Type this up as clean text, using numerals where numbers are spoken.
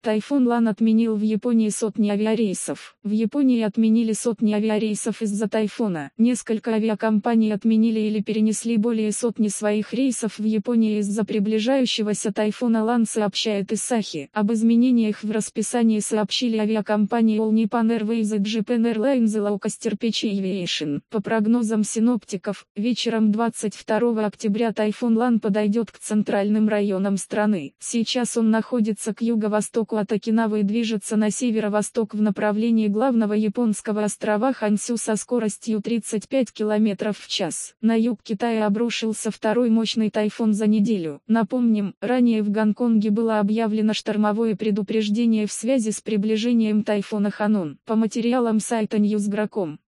Тайфун Лан отменил в Японии сотни авиарейсов. В Японии отменили сотни авиарейсов из-за тайфуна. Несколько авиакомпаний отменили или перенесли более сотни своих рейсов в Японии из-за приближающегося тайфуна Лан, сообщает Asahi. Об изменениях в расписании сообщили авиакомпании All Nippon Airways и Japan Airlines и Low Cost Aviation. По прогнозам синоптиков, вечером 22 октября тайфун Лан подойдет к центральным районам страны. Сейчас он находится к юго-востоку от Окинавы и движется на северо-восток в направлении главного японского острова Хансю со скоростью 35 км в час. На юг Китая обрушился второй мощный тайфун за неделю. Напомним, ранее в Гонконге было объявлено штормовое предупреждение в связи с приближением тайфуна Ханун. По материалам сайта Newsgro.com.